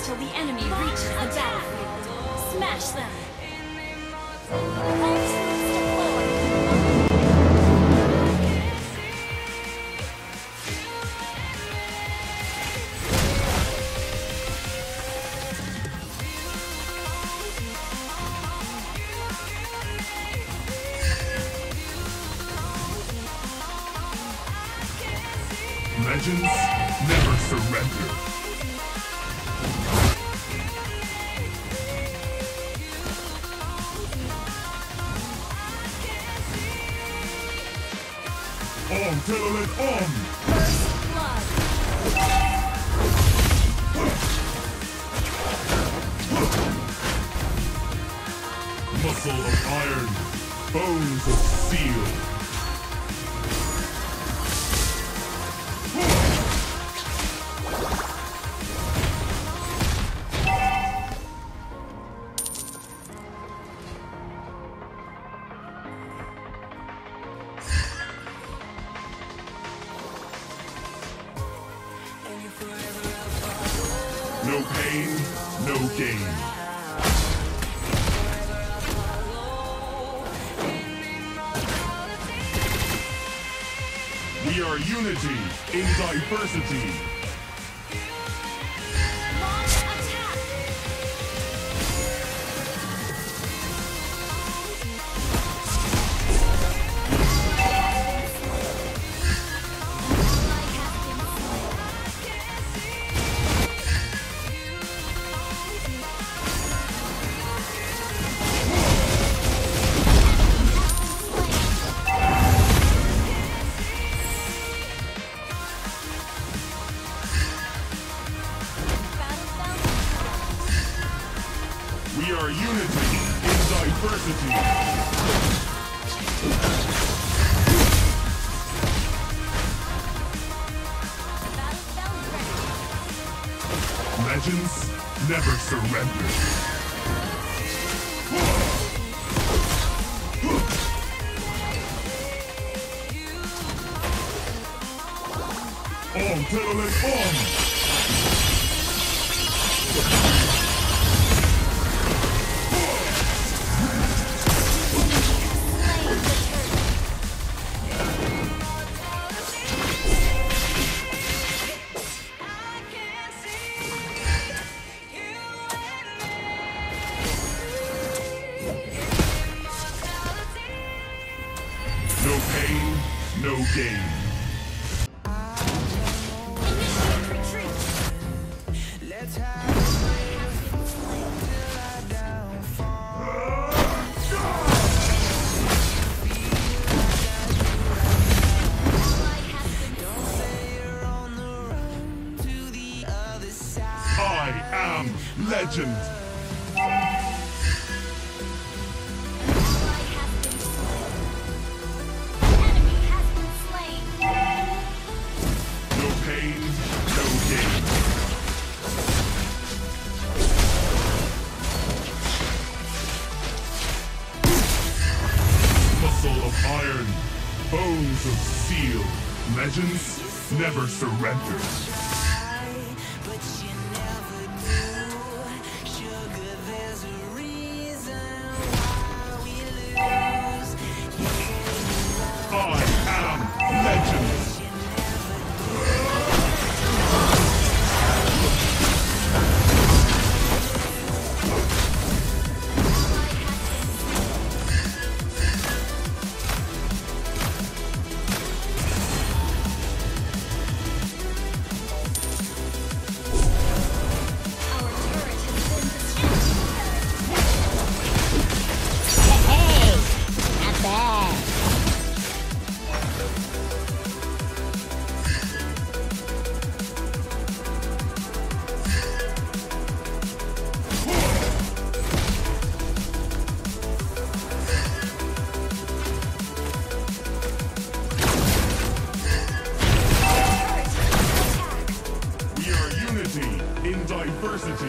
until the enemy reaches the battlefield. Smash them! Ultimates deployed! Legends never surrender. On, Telolet, on! First blood! Muscle of iron, bones of steel. No pain, no gain. We are unity in diversity. Launch attack! We are unity in diversity. Legends never surrender. On, Telolet, on! No pain, no gain. Initiate retreat! I am legend. Enemy has been slain! No pain, no gain. Muscle of iron, bones of steel. Legends never surrender. I am legend. Our turret has been destroyed! Hey, not bad. We are unity in diversity.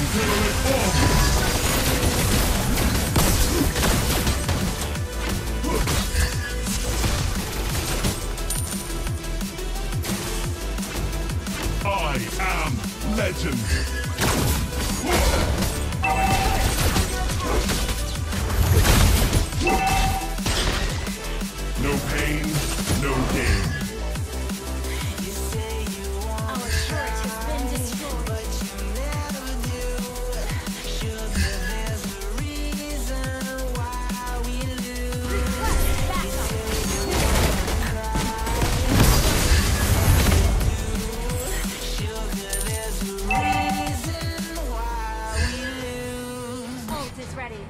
I am legend. No pain, no gain. Our turret has been destroyed. Request backup. Ult is ready.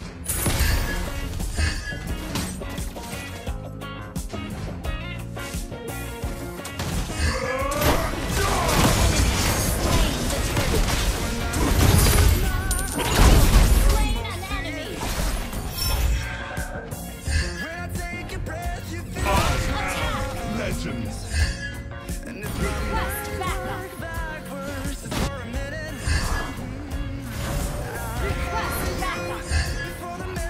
Slain an enemy. I am legend. Request backup. Request backup.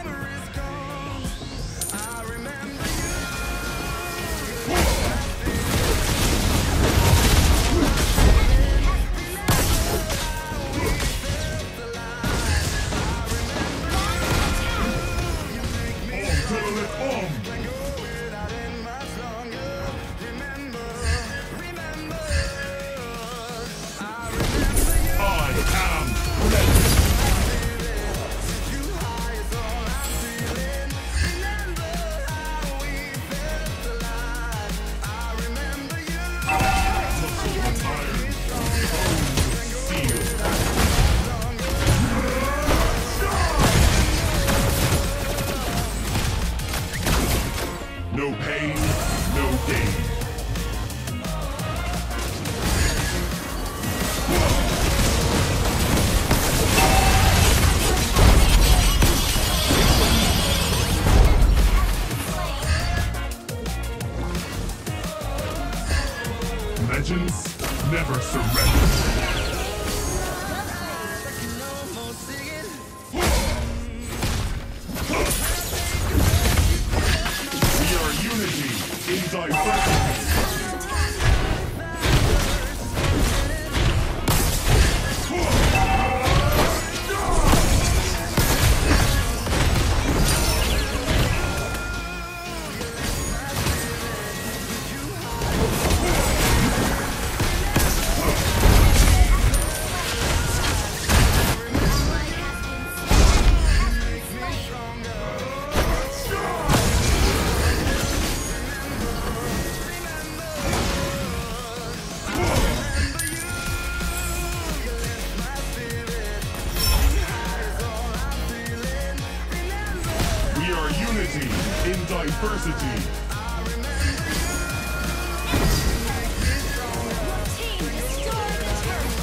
No pain, no gain. Legends never surrender. We are unity in diversity. We are unity in diversity. Team destroy the turret.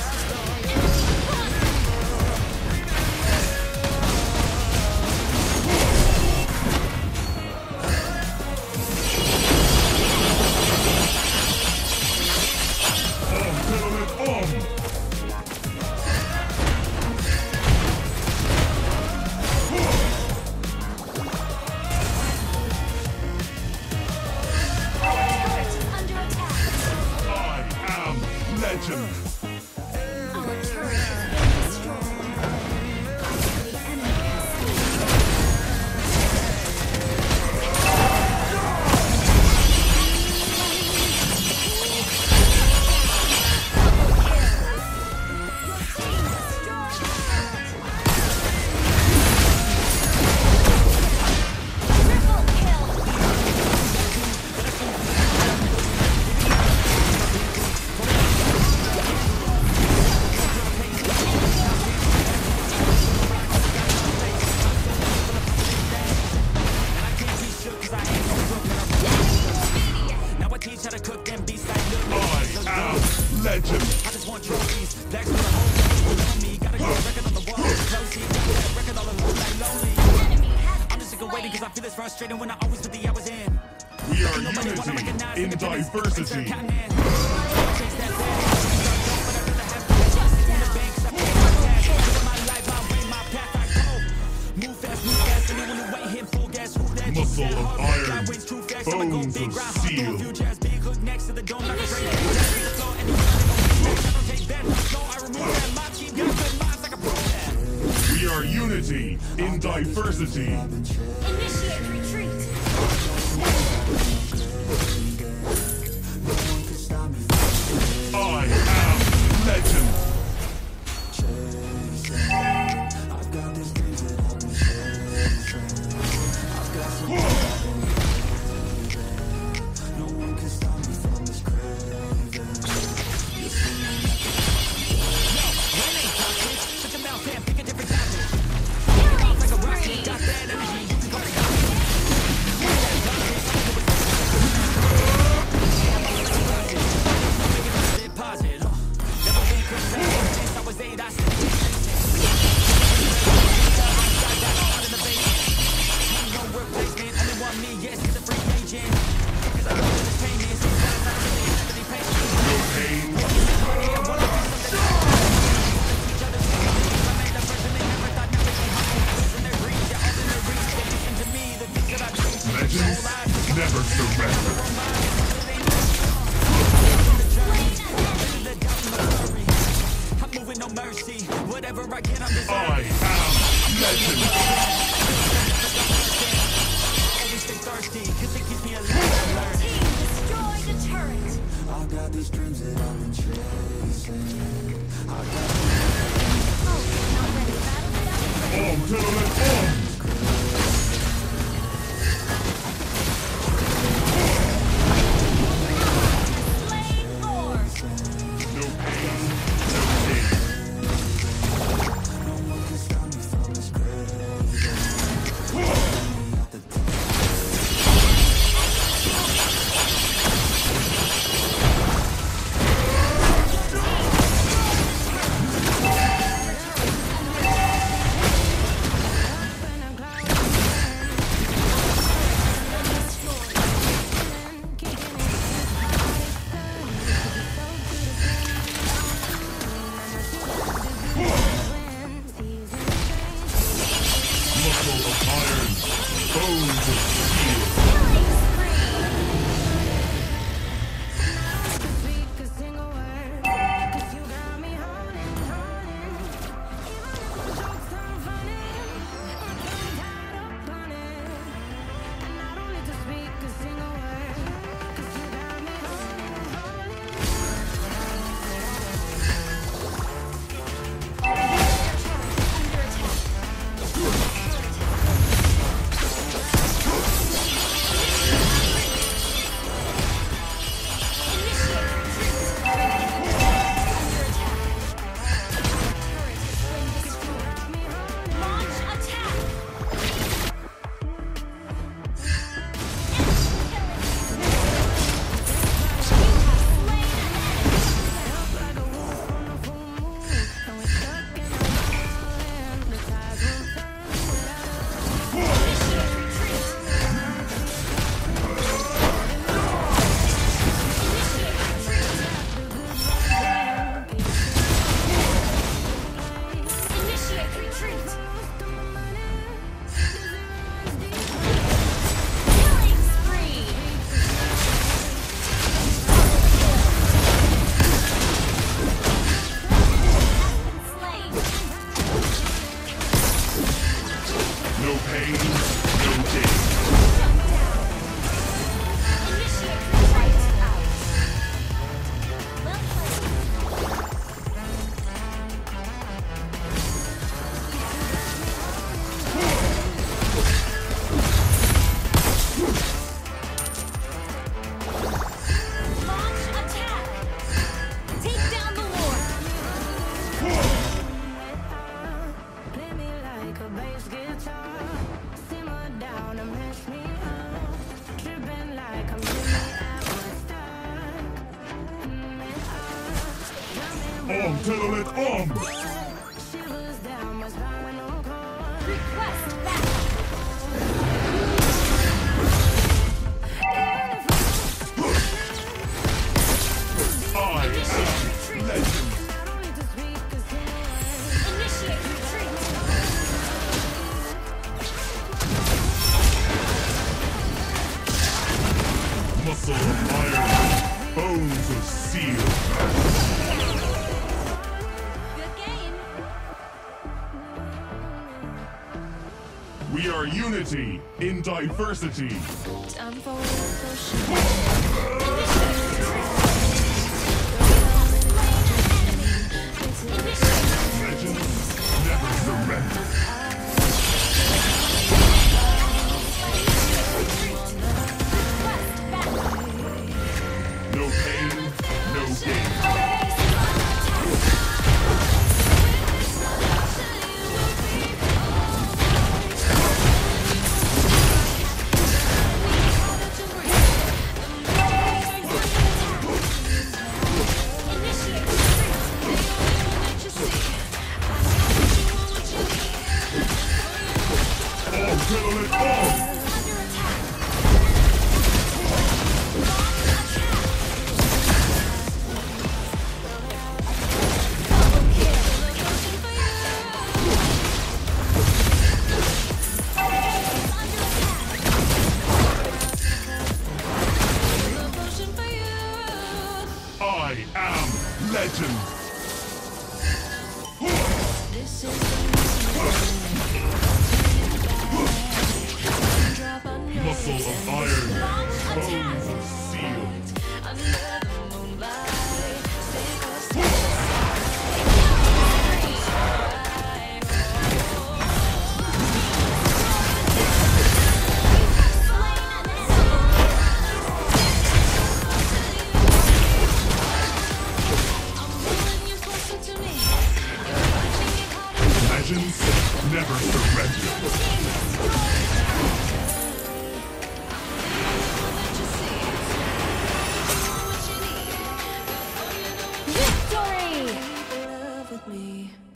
Turret is under attack. I am legend. Our turret has been destroyed. The enemy has legend. I just want trophies. That's what the whole place below me. Gotta get a record on the wall. Close it. Got that record all alone like lonely. I'm just sick of waiting cause I feel it's frustrating when I always put the hours in. We are unity in diversity. Chase that bag. But I rather have the chest in the bank. 'Cause I feel like my dad. Unity in diversity. Initiate retreat. I am legend. Legends never surrender. I'm moving no mercy. Whatever I get, I'm deserving. I am legend. Always stay thirsty, cause it keeps me alive. Team destroyed the turret. I got these dreams that I've been chasing. Oh, not ready. Battle without Gentlemen, slain Lord. no pain, no gain. Muscle of iron, bones of steel. Launch attack. Initiate retreat. Killing spree. Slain. No pain, no gain. Initiate retreat. Out. Well played. Launch attack. Take down the Lord. Play me like a bass guitar. Simmer down and mess me up. Tripping like I'm Jimmy at Woodstock. Gentlemen, Shivers down my spinal cord. Request that. I am legend. Initiate retreat. Muscle of iron, bones of steel. Good game. We are unity in diversity. Time for revolution. Legends never surrender. No pain, no gain. All gentlemen, all! I am legend! Muscle of iron, bones of steel. Legends never surrender. Victory! Love with me.